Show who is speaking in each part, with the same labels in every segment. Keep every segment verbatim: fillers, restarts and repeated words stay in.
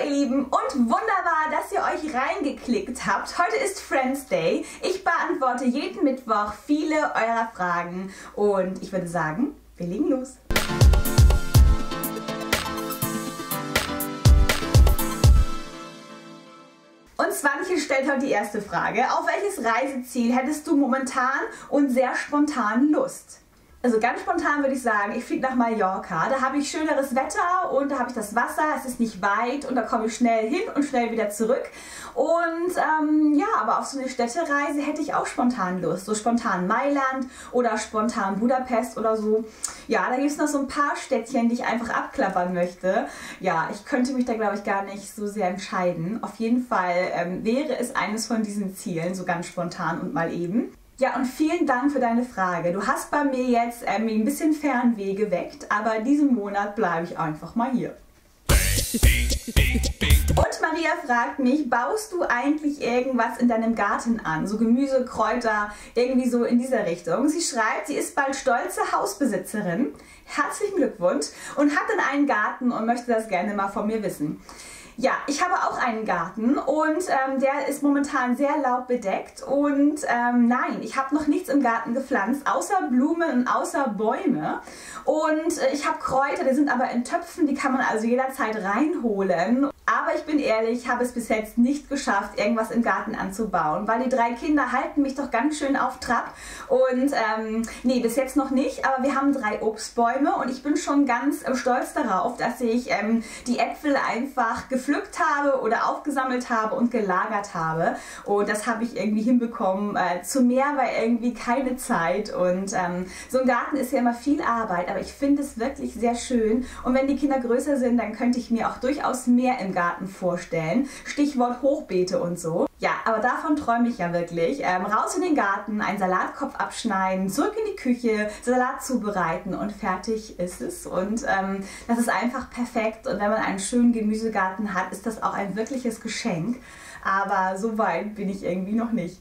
Speaker 1: ihr Lieben und wunderbar, dass ihr euch reingeklickt habt. Heute ist Friends Day. Ich beantworte jeden Mittwoch viele eurer Fragen und ich würde sagen, wir legen los. Und Swantje stellt heute die erste Frage. Auf welches Reiseziel hättest du momentan und sehr spontan Lust? Also ganz spontan würde ich sagen, ich fliege nach Mallorca. Da habe ich schöneres Wetter und da habe ich das Wasser, es ist nicht weit und da komme ich schnell hin und schnell wieder zurück. Und ähm, ja, aber auf so eine Städtereise hätte ich auch spontan Lust. So spontan Mailand oder spontan Budapest oder so. Ja, da gibt es noch so ein paar Städtchen, die ich einfach abklappern möchte. Ja, ich könnte mich da glaube ich gar nicht so sehr entscheiden. Auf jeden Fall ähm, wäre es eines von diesen Zielen, so ganz spontan und mal eben. Ja, und vielen Dank für deine Frage. Du hast bei mir jetzt ähm, ein bisschen Fernweh geweckt, aber diesen Monat bleibe ich einfach mal hier. Und Maria fragt mich, baust du eigentlich irgendwas in deinem Garten an? So Gemüse, Kräuter, irgendwie so in dieser Richtung. Sie schreibt, sie ist bald stolze Hausbesitzerin. Herzlichen Glückwunsch und hat dann einen Garten und möchte das gerne mal von mir wissen. Ja, ich habe auch einen Garten und ähm, der ist momentan sehr laubbedeckt und ähm, nein, ich habe noch nichts im Garten gepflanzt, außer Blumen und außer Bäume und äh, ich habe Kräuter, die sind aber in Töpfen, die kann man also jederzeit reinholen. Aber ich bin ehrlich, ich habe es bis jetzt nicht geschafft, irgendwas im Garten anzubauen, weil die drei Kinder halten mich doch ganz schön auf Trab und ähm, nee, bis jetzt noch nicht, aber wir haben drei Obstbäume und ich bin schon ganz äh, stolz darauf, dass ich ähm, die Äpfel einfach gepflückt habe oder aufgesammelt habe und gelagert habe und das habe ich irgendwie hinbekommen. Äh, zu mehr war irgendwie keine Zeit und ähm, so ein Garten ist ja immer viel Arbeit, aber ich finde es wirklich sehr schön und wenn die Kinder größer sind, dann könnte ich mir auch durchaus mehr im Garten vorstellen. Stichwort Hochbeete und so. Ja, aber davon träume ich ja wirklich. Ähm, raus in den Garten, einen Salatkopf abschneiden, zurück in die Küche, Salat zubereiten und fertig ist es. Und ähm, das ist einfach perfekt. Und wenn man einen schönen Gemüsegarten hat, ist das auch ein wirkliches Geschenk. Aber so weit bin ich irgendwie noch nicht.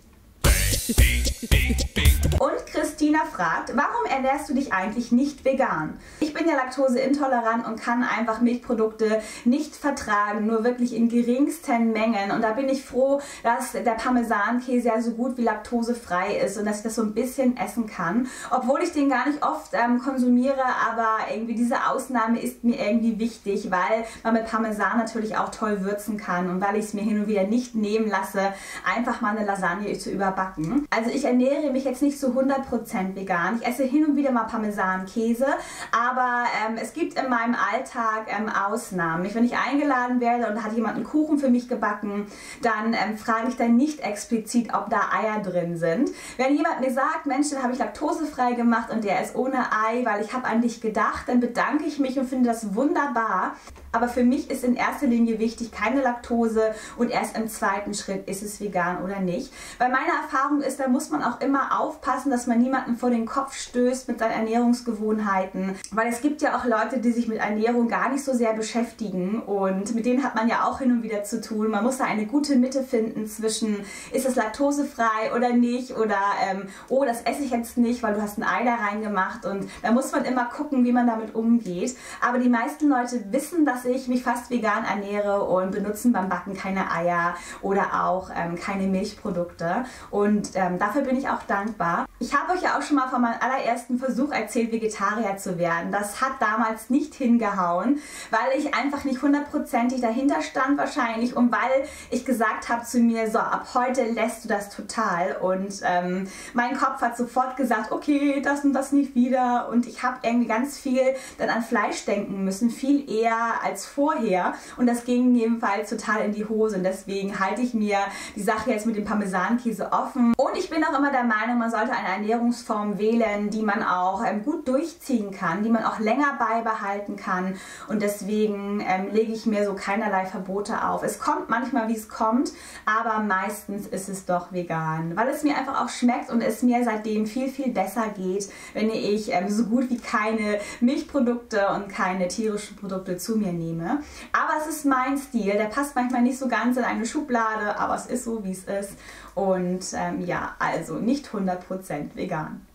Speaker 1: Und Christina fragt, warum ernährst du dich eigentlich nicht vegan? Ich bin ja laktoseintolerant und kann einfach Milchprodukte nicht vertragen, nur wirklich in geringsten Mengen. Und da bin ich froh, dass der Parmesankäse ja so gut wie laktosefrei ist und dass ich das so ein bisschen essen kann. Obwohl ich den gar nicht oft ähm, konsumiere, aber irgendwie diese Ausnahme ist mir irgendwie wichtig, weil man mit Parmesan natürlich auch toll würzen kann und weil ich es mir hin und wieder nicht nehmen lasse, einfach mal eine Lasagne zu überbacken. Also ich ernähre mich jetzt nicht zu hundert Prozent vegan. Ich esse hin und wieder mal Parmesan-Käse, aber ähm, es gibt in meinem Alltag ähm, Ausnahmen. Wenn ich eingeladen werde und da hat jemand einen Kuchen für mich gebacken, dann ähm, frage ich dann nicht explizit, ob da Eier drin sind. Wenn jemand mir sagt, Mensch, den habe ich laktosefrei gemacht und der ist ohne Ei, weil ich habe an dich gedacht, dann bedanke ich mich und finde das wunderbar. Aber für mich ist in erster Linie wichtig, keine Laktose und erst im zweiten Schritt ist es vegan oder nicht. Weil meine Erfahrung ist, da muss man auch immer aufpassen, dass man niemanden vor den Kopf stößt mit seinen Ernährungsgewohnheiten. Weil es gibt ja auch Leute, die sich mit Ernährung gar nicht so sehr beschäftigen und mit denen hat man ja auch hin und wieder zu tun. Man muss da eine gute Mitte finden zwischen, ist es laktosefrei oder nicht oder ähm, oh, das esse ich jetzt nicht, weil du hast ein Ei da reingemacht und da muss man immer gucken, wie man damit umgeht. Aber die meisten Leute wissen, dass ich mich fast vegan ernähre und benutzen beim Backen keine Eier oder auch ähm, keine Milchprodukte und ähm, dafür bin ich auch dankbar. Ich habe euch ja auch schon mal von meinem allerersten Versuch erzählt, Vegetarier zu werden. Das hat damals nicht hingehauen, weil ich einfach nicht hundertprozentig dahinter stand wahrscheinlich und weil ich gesagt habe zu mir, so ab heute lässt du das total und ähm, mein Kopf hat sofort gesagt, okay, das und das nicht wieder und ich habe irgendwie ganz viel dann an Fleisch denken müssen, viel eher als als vorher und das ging jedenfalls total in die Hose und deswegen halte ich mir die Sache jetzt mit dem Parmesankäse offen und ich bin auch immer der Meinung, man sollte eine Ernährungsform wählen, die man auch ähm, gut durchziehen kann, die man auch länger beibehalten kann und deswegen ähm, lege ich mir so keinerlei Verbote auf. Es kommt manchmal, wie es kommt, aber meistens ist es doch vegan, weil es mir einfach auch schmeckt und es mir seitdem viel, viel besser geht, wenn ich ähm, so gut wie keine Milchprodukte und keine tierischen Produkte zu mir nehme. Aber es ist mein Stil, der passt manchmal nicht so ganz in eine Schublade, aber es ist so, wie es ist. Und ähm, ja, also nicht hundert Prozent vegan.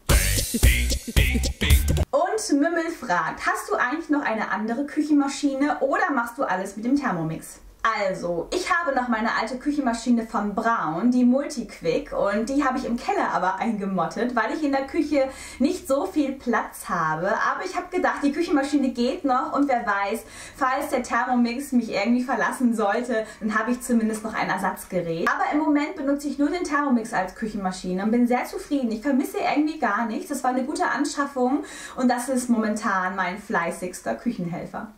Speaker 1: Und Mümmel fragt, hast du eigentlich noch eine andere Küchenmaschine oder machst du alles mit dem Thermomix? Also, ich habe noch meine alte Küchenmaschine von Braun, die Multiquick, und die habe ich im Keller aber eingemottet, weil ich in der Küche nicht so viel Platz habe. Aber ich habe gedacht, die Küchenmaschine geht noch und wer weiß, falls der Thermomix mich irgendwie verlassen sollte, dann habe ich zumindest noch ein Ersatzgerät. Aber im Moment benutze ich nur den Thermomix als Küchenmaschine und bin sehr zufrieden. Ich vermisse irgendwie gar nichts. Das war eine gute Anschaffung und das ist momentan mein fleißigster Küchenhelfer.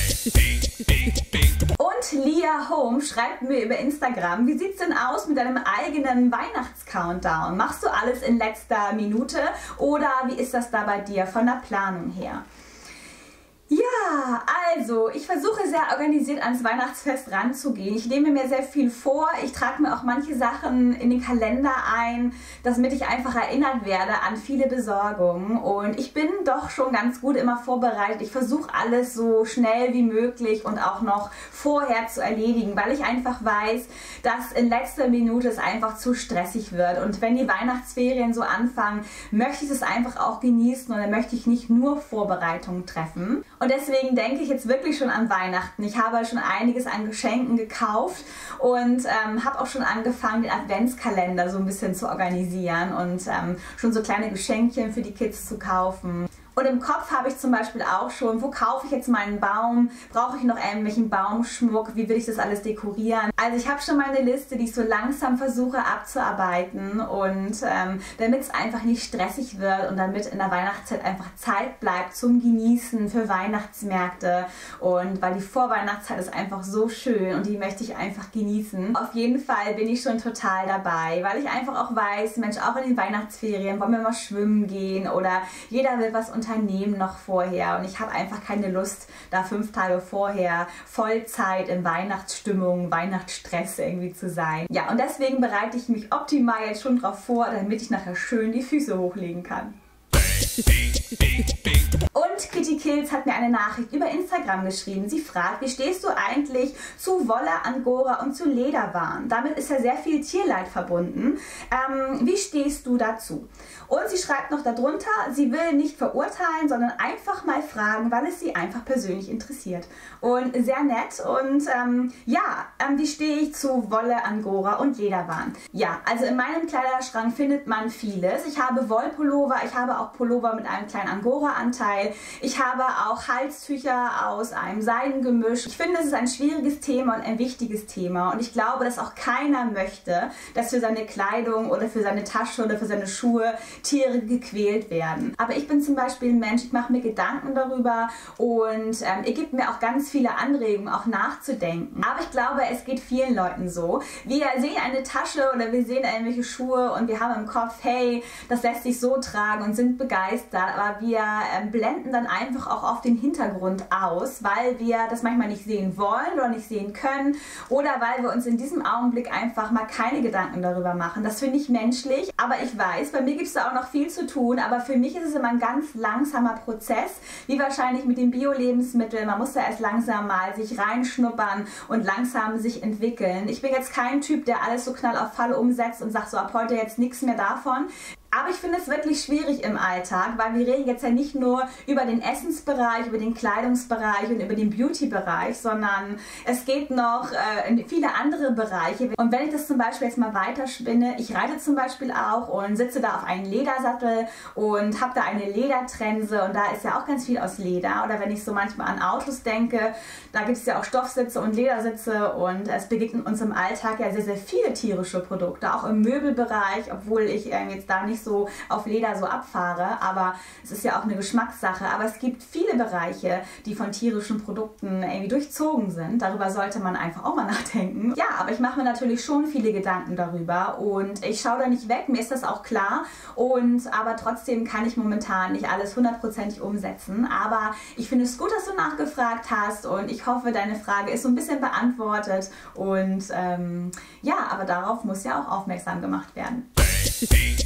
Speaker 1: Und Lia Home schreibt mir über Instagram, wie sieht's denn aus mit deinem eigenen Weihnachts-Countdown? Machst du alles in letzter Minute oder wie ist das da bei dir von der Planung her? Ja, also ich versuche sehr organisiert ans Weihnachtsfest ranzugehen. Ich nehme mir sehr viel vor. Ich trage mir auch manche Sachen in den Kalender ein, damit ich einfach erinnert werde an viele Besorgungen. Und ich bin doch schon ganz gut immer vorbereitet. Ich versuche alles so schnell wie möglich und auch noch vorher zu erledigen, weil ich einfach weiß, dass in letzter Minute es einfach zu stressig wird. Und wenn die Weihnachtsferien so anfangen, möchte ich es einfach auch genießen und dann möchte ich nicht nur Vorbereitungen treffen. Und deswegen denke ich jetzt wirklich schon an Weihnachten. Ich habe schon einiges an Geschenken gekauft und ähm, habe auch schon angefangen, den Adventskalender so ein bisschen zu organisieren und ähm, schon so kleine Geschenkchen für die Kids zu kaufen. Und im Kopf habe ich zum Beispiel auch schon, wo kaufe ich jetzt meinen Baum? Brauche ich noch irgendwelchen Baumschmuck? Wie will ich das alles dekorieren? Also ich habe schon meine Liste, die ich so langsam versuche abzuarbeiten und ähm, damit es einfach nicht stressig wird und damit in der Weihnachtszeit einfach Zeit bleibt zum Genießen für Weihnachtsmärkte und weil die Vorweihnachtszeit ist einfach so schön und die möchte ich einfach genießen. Auf jeden Fall bin ich schon total dabei, weil ich einfach auch weiß, Mensch, auch in den Weihnachtsferien wollen wir mal schwimmen gehen oder jeder will was unternehmen noch vorher und ich habe einfach keine Lust, da fünf Tage vorher Vollzeit in Weihnachtsstimmung, Weihnachtsstress irgendwie zu sein. Ja, und deswegen bereite ich mich optimal jetzt schon drauf vor, damit ich nachher schön die Füße hochlegen kann. Und Kitty Kills hat mir eine Nachricht über Instagram geschrieben. Sie fragt, wie stehst du eigentlich zu Wolle, Angora und zu Lederwaren? Damit ist ja sehr viel Tierleid verbunden. Ähm, wie stehst du dazu? Und sie schreibt noch darunter, sie will nicht verurteilen, sondern einfach mal fragen, weil es sie einfach persönlich interessiert. Und sehr nett. Und ähm, ja, ähm, wie stehe ich zu Wolle, Angora und Lederwaren? Ja, also in meinem Kleiderschrank findet man vieles. Ich habe Wollpullover, ich habe auch Pullover mit einem kleinen Angora-Anteil. Ich habe auch Halstücher aus einem Seidengemisch. Ich finde, es ist ein schwieriges Thema und ein wichtiges Thema. Und ich glaube, dass auch keiner möchte, dass für seine Kleidung oder für seine Tasche oder für seine Schuhe Tiere gequält werden. Aber ich bin zum Beispiel ein Mensch, ich mache mir Gedanken darüber und ähm, ihr gebt mir auch ganz viele Anregungen, auch nachzudenken. Aber ich glaube, es geht vielen Leuten so. Wir sehen eine Tasche oder wir sehen irgendwelche Schuhe und wir haben im Kopf, hey, das lässt sich so tragen und sind begeistert. Aber wir ähm, blenden dann einfach auch auf den Hintergrund aus, weil wir das manchmal nicht sehen wollen oder nicht sehen können oder weil wir uns in diesem Augenblick einfach mal keine Gedanken darüber machen. Das finde ich menschlich, aber ich weiß, bei mir gibt es da auch noch viel zu tun, aber für mich ist es immer ein ganz langsamer Prozess, wie wahrscheinlich mit den Bio-Lebensmitteln. Man muss da erst langsam mal sich reinschnuppern und langsam sich entwickeln. Ich bin jetzt kein Typ, der alles so knall auf Fall umsetzt und sagt so ab heute jetzt nichts mehr davon. Aber ich finde es wirklich schwierig im Alltag, weil wir reden jetzt ja nicht nur über den Essensbereich, über den Kleidungsbereich und über den Beauty-Bereich, sondern es geht noch äh, in viele andere Bereiche. Und wenn ich das zum Beispiel jetzt mal weiterspinne, ich reite zum Beispiel auch und sitze da auf einem Ledersattel und habe da eine Ledertrense und da ist ja auch ganz viel aus Leder. Oder wenn ich so manchmal an Autos denke, da gibt es ja auch Stoffsitze und Ledersitze und es begegnen uns im Alltag ja sehr, sehr viele tierische Produkte, auch im Möbelbereich, obwohl ich äh, jetzt da nicht so auf Leder so abfahre, aber es ist ja auch eine Geschmackssache. Aber es gibt viele Bereiche, die von tierischen Produkten irgendwie durchzogen sind. Darüber sollte man einfach auch mal nachdenken. Ja, aber ich mache mir natürlich schon viele Gedanken darüber und ich schaue da nicht weg, mir ist das auch klar. Und aber trotzdem kann ich momentan nicht alles hundertprozentig umsetzen. Aber ich finde es gut, dass du nachgefragt hast und ich hoffe, deine Frage ist so ein bisschen beantwortet. Und ähm, ja, aber darauf muss ja auch aufmerksam gemacht werden.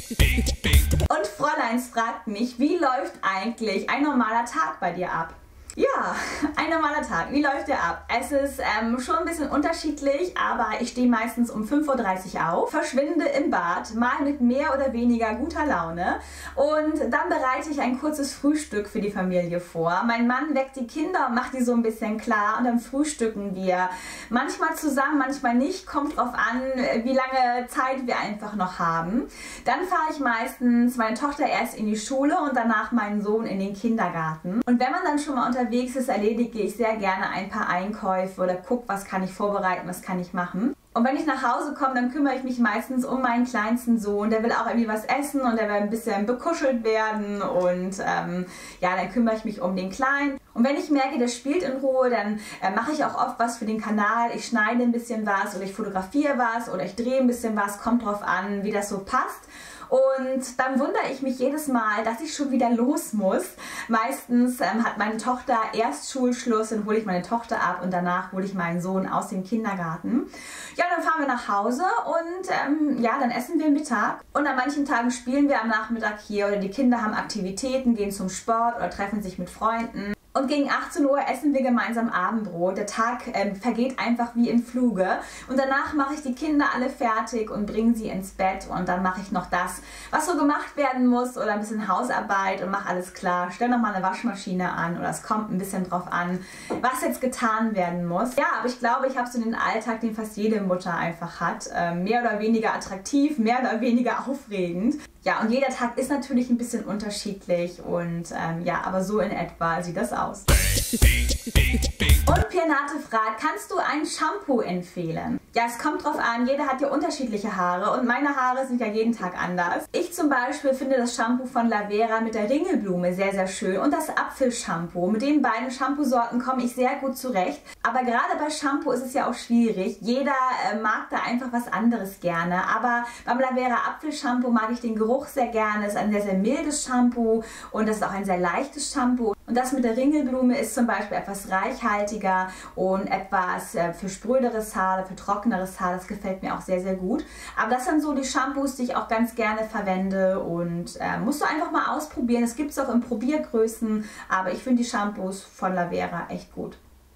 Speaker 1: Und Fräuleins fragt mich, wie läuft eigentlich ein normaler Tag bei dir ab? Ja, ein normaler Tag. Wie läuft der ab? Es ist ähm, schon ein bisschen unterschiedlich, aber ich stehe meistens um fünf Uhr dreißig auf, verschwinde im Bad, mal mit mehr oder weniger guter Laune und dann bereite ich ein kurzes Frühstück für die Familie vor. Mein Mann weckt die Kinder und macht die so ein bisschen klar und dann frühstücken wir. Manchmal zusammen, manchmal nicht, kommt drauf an, wie lange Zeit wir einfach noch haben. Dann fahre ich meistens meine Tochter erst in die Schule und danach meinen Sohn in den Kindergarten. Und wenn man dann schon mal unter unterwegs ist, erledige ich sehr gerne ein paar Einkäufe oder gucke, was kann ich vorbereiten, was kann ich machen. Und wenn ich nach Hause komme, dann kümmere ich mich meistens um meinen kleinsten Sohn. Der will auch irgendwie was essen und der will ein bisschen bekuschelt werden und ähm, ja, dann kümmere ich mich um den Kleinen. Und wenn ich merke, der spielt in Ruhe, dann äh, mache ich auch oft was für den Kanal. Ich schneide ein bisschen was oder ich fotografiere was oder ich drehe ein bisschen was, kommt drauf an, wie das so passt. Und dann wundere ich mich jedes Mal, dass ich schon wieder los muss. Meistens ähm, hat meine Tochter erst Schulschluss, dann hole ich meine Tochter ab und danach hole ich meinen Sohn aus dem Kindergarten. Ja, dann fahren wir nach Hause und ähm, ja, dann essen wir Mittag. Und an manchen Tagen spielen wir am Nachmittag hier oder die Kinder haben Aktivitäten, gehen zum Sport oder treffen sich mit Freunden. Und gegen achtzehn Uhr essen wir gemeinsam Abendbrot. Der Tag ähm, vergeht einfach wie im Fluge. Und danach mache ich die Kinder alle fertig und bringe sie ins Bett. Und dann mache ich noch das, was so gemacht werden muss oder ein bisschen Hausarbeit und mache alles klar. Stelle nochmal eine Waschmaschine an oder es kommt ein bisschen drauf an, was jetzt getan werden muss. Ja, aber ich glaube, ich habe so den Alltag, den fast jede Mutter einfach hat. Ähm, mehr oder weniger attraktiv, mehr oder weniger aufregend. Ja, und jeder Tag ist natürlich ein bisschen unterschiedlich und ähm, ja, aber so in etwa sieht das aus. Und Pianate fragt, kannst du ein Shampoo empfehlen? Ja, es kommt drauf an, jeder hat ja unterschiedliche Haare und meine Haare sind ja jeden Tag anders. Ich zum Beispiel finde das Shampoo von Lavera mit der Ringelblume sehr, sehr schön und das Apfelshampoo. Mit den beiden Shampoo-Sorten komme ich sehr gut zurecht. Aber gerade bei Shampoo ist es ja auch schwierig. Jeder äh, mag da einfach was anderes gerne. Aber beim Lavera Apfelshampoo mag ich den Geruch sehr gerne. Es ist ein sehr, sehr mildes Shampoo und das ist auch ein sehr leichtes Shampoo. Und das mit der Ringelblume ist zum Beispiel etwas reichhaltiger und etwas äh, für spröderes Haar, für trockeneres Haar. Das gefällt mir auch sehr, sehr gut. Aber das sind so die Shampoos, die ich auch ganz gerne verwende und äh, musst du einfach mal ausprobieren. Es gibt es auch in Probiergrößen, aber ich finde die Shampoos von Lavera echt gut.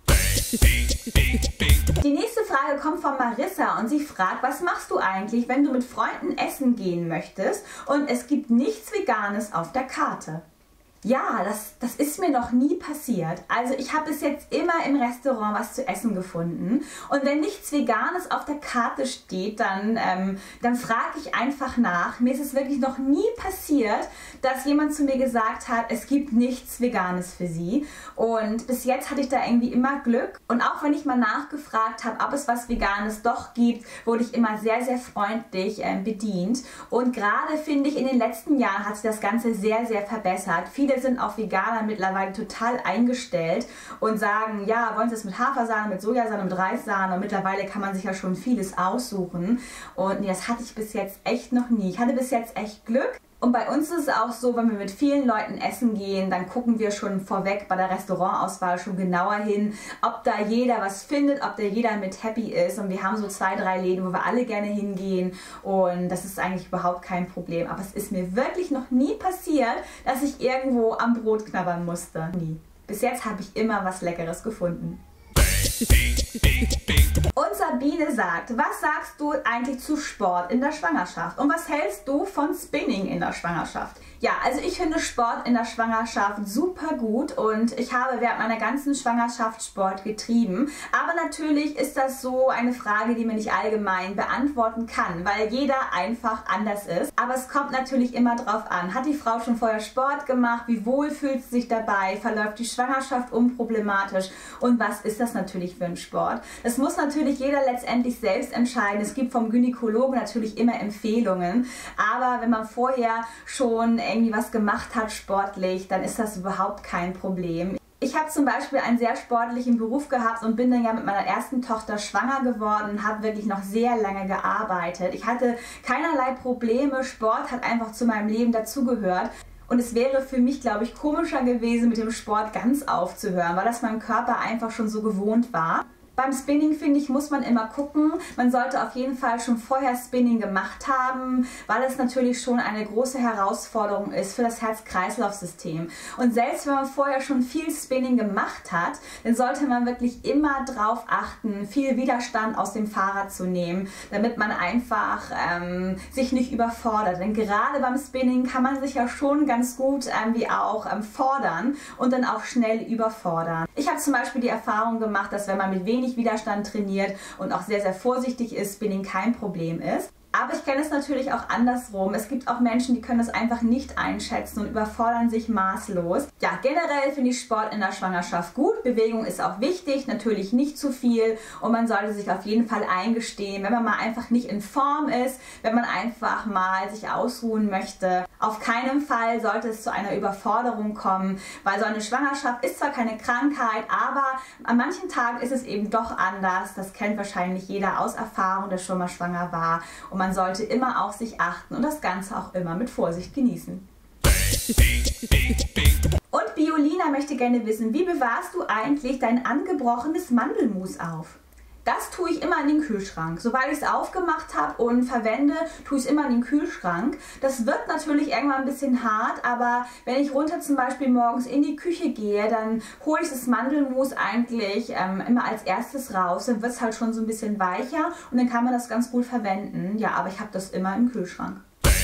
Speaker 1: Die nächste Frage kommt von Marissa und sie fragt, was machst du eigentlich, wenn du mit Freunden essen gehen möchtest und es gibt nichts Veganes auf der Karte? Ja, das, das ist mir noch nie passiert. Also ich habe bis jetzt immer im Restaurant was zu essen gefunden. Und wenn nichts Veganes auf der Karte steht, dann, ähm, dann frage ich einfach nach. Mir ist es wirklich noch nie passiert, dass jemand zu mir gesagt hat, es gibt nichts Veganes für sie. Und bis jetzt hatte ich da irgendwie immer Glück. Und auch wenn ich mal nachgefragt habe, ob es was Veganes doch gibt, wurde ich immer sehr, sehr freundlich äh, bedient. Und gerade finde ich, in den letzten Jahren hat sich das Ganze sehr, sehr verbessert. Viele sind auf Veganer mittlerweile total eingestellt und sagen, ja, wollen Sie es mit Hafersahne, mit Sojasahne, mit Reissahne und mittlerweile kann man sich ja schon vieles aussuchen und nee, das hatte ich bis jetzt echt noch nie. Ich hatte bis jetzt echt Glück. Und bei uns ist es auch so, wenn wir mit vielen Leuten essen gehen, dann gucken wir schon vorweg bei der Restaurantauswahl schon genauer hin, ob da jeder was findet, ob da jeder mit happy ist. Und wir haben so zwei, drei Läden, wo wir alle gerne hingehen und das ist eigentlich überhaupt kein Problem. Aber es ist mir wirklich noch nie passiert, dass ich irgendwo am Brot knabbern musste. Nie. Bis jetzt habe ich immer was Leckeres gefunden. Und Sabine sagt, was sagst du eigentlich zu Sport in der Schwangerschaft? Und was hältst du von Spinning in der Schwangerschaft? Ja, also ich finde Sport in der Schwangerschaft super gut und ich habe während meiner ganzen Schwangerschaft Sport getrieben. Aber natürlich ist das so eine Frage, die man nicht allgemein beantworten kann, weil jeder einfach anders ist. Aber es kommt natürlich immer drauf an. Hat die Frau schon vorher Sport gemacht? Wie wohl fühlt sie sich dabei? Verläuft die Schwangerschaft unproblematisch? Und was ist das natürlich für ein Sport? Das muss natürlich jeder letztendlich selbst entscheiden. Es gibt vom Gynäkologen natürlich immer Empfehlungen. Aber wenn man vorher schon irgendwie was gemacht hat sportlich, dann ist das überhaupt kein Problem. Ich habe zum Beispiel einen sehr sportlichen Beruf gehabt und bin dann ja mit meiner ersten Tochter schwanger geworden und habe wirklich noch sehr lange gearbeitet. Ich hatte keinerlei Probleme, Sport hat einfach zu meinem Leben dazugehört. Und es wäre für mich, glaube ich, komischer gewesen, mit dem Sport ganz aufzuhören, weil das meinem Körper einfach schon so gewohnt war. Beim Spinning, finde ich, muss man immer gucken. Man sollte auf jeden Fall schon vorher Spinning gemacht haben, weil es natürlich schon eine große Herausforderung ist für das Herz-Kreislauf-System. Und selbst wenn man vorher schon viel Spinning gemacht hat, dann sollte man wirklich immer darauf achten, viel Widerstand aus dem Fahrrad zu nehmen, damit man einfach ähm, sich nicht überfordert. Denn gerade beim Spinning kann man sich ja schon ganz gut ähm, wie auch ähm, fordern und dann auch schnell überfordern. Ich habe zum Beispiel die Erfahrung gemacht, dass wenn man mit wenig Widerstand trainiert und auch sehr, sehr vorsichtig ist, Spinning kein Problem ist. Aber ich kenne es natürlich auch andersrum. Es gibt auch Menschen, die können das einfach nicht einschätzen und überfordern sich maßlos. Ja, generell finde ich Sport in der Schwangerschaft gut. Bewegung ist auch wichtig, natürlich nicht zu viel. Und man sollte sich auf jeden Fall eingestehen, wenn man mal einfach nicht in Form ist, wenn man einfach mal sich ausruhen möchte. Auf keinen Fall sollte es zu einer Überforderung kommen, weil so eine Schwangerschaft ist zwar keine Krankheit, aber an manchen Tagen ist es eben doch anders. Das kennt wahrscheinlich jeder aus Erfahrung, der schon mal schwanger war. Und man sollte immer auf sich achten und das Ganze auch immer mit Vorsicht genießen. Und Biolina möchte gerne wissen, wie bewahrst du eigentlich dein angebrochenes Mandelmus auf? Das tue ich immer in den Kühlschrank. Sobald ich es aufgemacht habe und verwende, tue ich es immer in den Kühlschrank. Das wird natürlich irgendwann ein bisschen hart, aber wenn ich runter zum Beispiel morgens in die Küche gehe, dann hole ich das Mandelmus eigentlich ähm, immer als erstes raus. Dann wird es halt schon so ein bisschen weicher und dann kann man das ganz gut verwenden. Ja, aber ich habe das immer im Kühlschrank.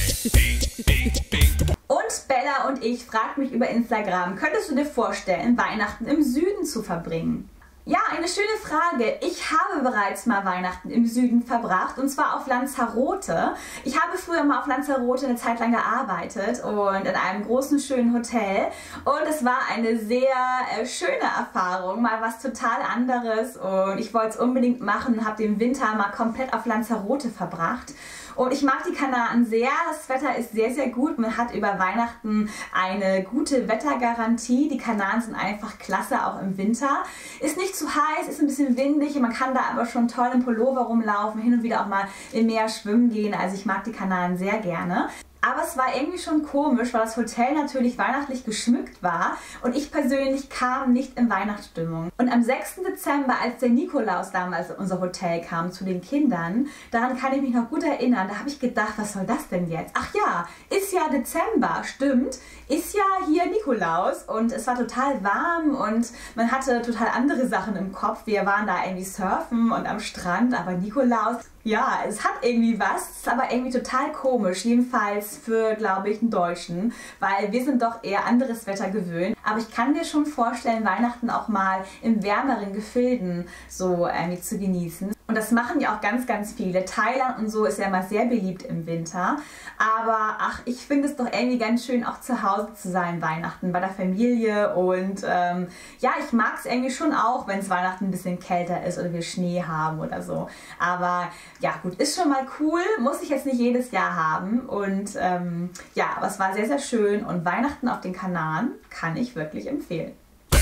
Speaker 1: Und Bella und ich fragten mich über Instagram, könntest du dir vorstellen, Weihnachten im Süden zu verbringen? Ja, eine schöne Frage. Ich habe bereits mal Weihnachten im Süden verbracht und zwar auf Lanzarote. Ich habe früher mal auf Lanzarote eine Zeit lang gearbeitet und in einem großen, schönen Hotel und es war eine sehr äh, schöne Erfahrung, mal was total anderes und ich wollte es unbedingt machen und habe den Winter mal komplett auf Lanzarote verbracht. Und ich mag die Kanaren sehr, das Wetter ist sehr, sehr gut. Man hat über Weihnachten eine gute Wettergarantie. Die Kanaren sind einfach klasse, auch im Winter. Ist nicht zu heiß, ist ein bisschen windig, man kann da aber schon toll im Pullover rumlaufen, hin und wieder auch mal im Meer schwimmen gehen. Also ich mag die Kanaren sehr gerne. Aber es war irgendwie schon komisch, weil das Hotel natürlich weihnachtlich geschmückt war und ich persönlich kam nicht in Weihnachtsstimmung. Und am sechsten Dezember, als der Nikolaus damals in unser Hotel kam zu den Kindern, daran kann ich mich noch gut erinnern, da habe ich gedacht, was soll das denn jetzt? Ach ja, ist ja Dezember, stimmt, ist ja hier Nikolaus und es war total warm und man hatte total andere Sachen im Kopf. Wir waren da irgendwie surfen und am Strand, aber Nikolaus... Ja, es hat irgendwie was, ist aber irgendwie total komisch, jedenfalls für, glaube ich, einen Deutschen, weil wir sind doch eher anderes Wetter gewöhnt. Aber ich kann mir schon vorstellen, Weihnachten auch mal in wärmeren Gefilden so irgendwie zu genießen. Und das machen ja auch ganz, ganz viele. Thailand und so ist ja immer sehr beliebt im Winter. Aber ach, ich finde es doch irgendwie ganz schön, auch zu Hause zu sein, Weihnachten, bei der Familie. Und ähm, ja, ich mag es irgendwie schon auch, wenn es Weihnachten ein bisschen kälter ist oder wir Schnee haben oder so. Aber ja gut, ist schon mal cool, muss ich jetzt nicht jedes Jahr haben. Und ähm, ja, aber es war sehr, sehr schön. Und Weihnachten auf den Kanaren kann ich wirklich empfehlen.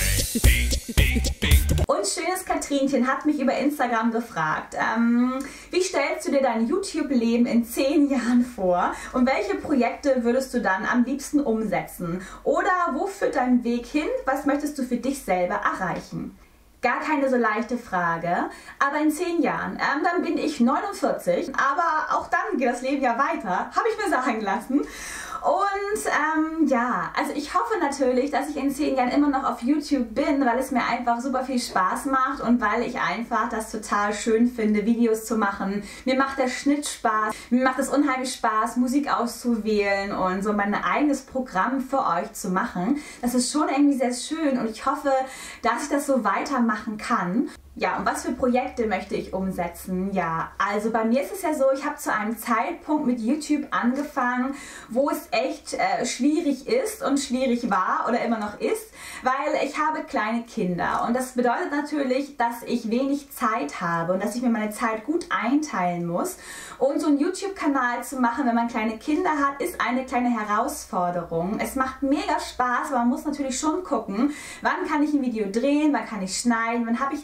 Speaker 1: Und schönes Katrinchen hat mich über Instagram gefragt, ähm, wie stellst du dir dein YouTube-Leben in zehn Jahren vor und welche Projekte würdest du dann am liebsten umsetzen? Oder wo führt dein Weg hin? Was möchtest du für dich selber erreichen? Gar keine so leichte Frage, aber in zehn Jahren, ähm, dann bin ich neunundvierzig, aber auch dann geht das Leben ja weiter, habe ich mir sagen lassen. Und ähm, ja, also ich hoffe natürlich, dass ich in zehn Jahren immer noch auf YouTube bin, weil es mir einfach super viel Spaß macht und weil ich einfach das total schön finde, Videos zu machen. Mir macht der Schnitt Spaß, mir macht es unheimlich Spaß, Musik auszuwählen und so mein eigenes Programm für euch zu machen. Das ist schon irgendwie sehr schön und ich hoffe, dass ich das so weitermachen kann. Ja, und was für Projekte möchte ich umsetzen? Ja, also bei mir ist es ja so, ich habe zu einem Zeitpunkt mit YouTube angefangen, wo es echt äh, schwierig ist und schwierig war oder immer noch ist, weil ich habe kleine Kinder und das bedeutet natürlich, dass ich wenig Zeit habe und dass ich mir meine Zeit gut einteilen muss. Und so einen YouTube-Kanal zu machen, wenn man kleine Kinder hat, ist eine kleine Herausforderung. Es macht mega Spaß, aber man muss natürlich schon gucken, wann kann ich ein Video drehen, wann kann ich schneiden, wann habe ich Zeit,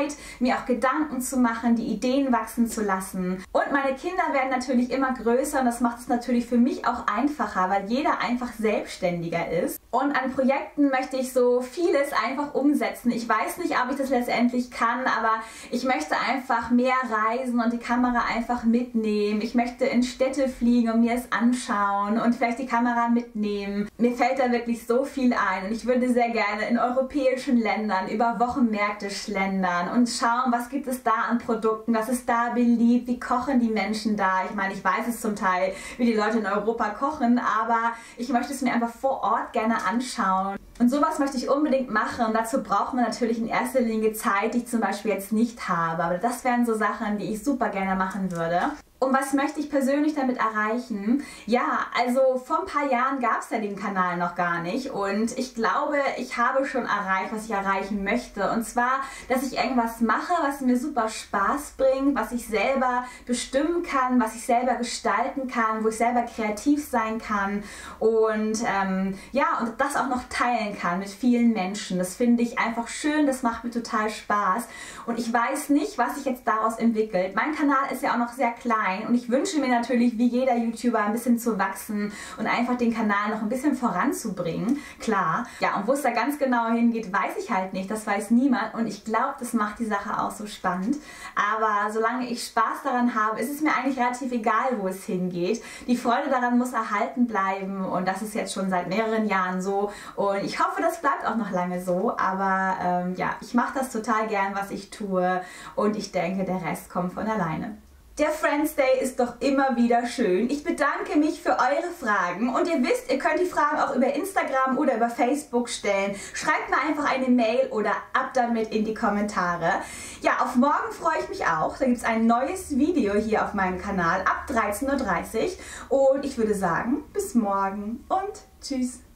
Speaker 1: Zeit, mir auch Gedanken zu machen, die Ideen wachsen zu lassen. Und meine Kinder werden natürlich immer größer und das macht es natürlich für mich auch einfacher, weil jeder einfach selbstständiger ist. Und an Projekten möchte ich so vieles einfach umsetzen. Ich weiß nicht, ob ich das letztendlich kann, aber ich möchte einfach mehr reisen und die Kamera einfach mitnehmen. Ich möchte in Städte fliegen und mir es anschauen und vielleicht die Kamera mitnehmen. Mir fällt da wirklich so viel ein und ich würde sehr gerne in europäischen Ländern über Wochenmärkte schlendern und schauen, was gibt es da an Produkten, was ist da beliebt, wie kochen die Menschen da. Ich meine, ich weiß es zum Teil, wie die Leute in Europa kochen, aber ich möchte es mir einfach vor Ort gerne anschauen. Und sowas möchte ich unbedingt machen und dazu braucht man natürlich in erster Linie Zeit, die ich zum Beispiel jetzt nicht habe. Aber das wären so Sachen, die ich super gerne machen würde. Und was möchte ich persönlich damit erreichen? Ja, also vor ein paar Jahren gab es ja den Kanal noch gar nicht und ich glaube, ich habe schon erreicht, was ich erreichen möchte. Und zwar, dass ich irgendwas mache, was mir super Spaß bringt, was ich selber bestimmen kann, was ich selber gestalten kann, wo ich selber kreativ sein kann und ähm, ja, und das auch noch teilen kann mit vielen Menschen. Das finde ich einfach schön, das macht mir total Spaß und ich weiß nicht, was sich jetzt daraus entwickelt. Mein Kanal ist ja auch noch sehr klein. Und ich wünsche mir natürlich, wie jeder YouTuber, ein bisschen zu wachsen und einfach den Kanal noch ein bisschen voranzubringen. Klar. Ja, und wo es da ganz genau hingeht, weiß ich halt nicht. Das weiß niemand. Und ich glaube, das macht die Sache auch so spannend. Aber solange ich Spaß daran habe, ist es mir eigentlich relativ egal, wo es hingeht. Die Freude daran muss erhalten bleiben. Und das ist jetzt schon seit mehreren Jahren so. Und ich hoffe, das bleibt auch noch lange so. Aber ähm, ja, ich mache das total gern, was ich tue. Und ich denke, der Rest kommt von alleine. Der Friends Day ist doch immer wieder schön. Ich bedanke mich für eure Fragen und ihr wisst, ihr könnt die Fragen auch über Instagram oder über Facebook stellen. Schreibt mir einfach eine Mail oder ab damit in die Kommentare. Ja, auf morgen freue ich mich auch. Da gibt es ein neues Video hier auf meinem Kanal ab dreizehn Uhr dreißig und ich würde sagen, bis morgen und tschüss.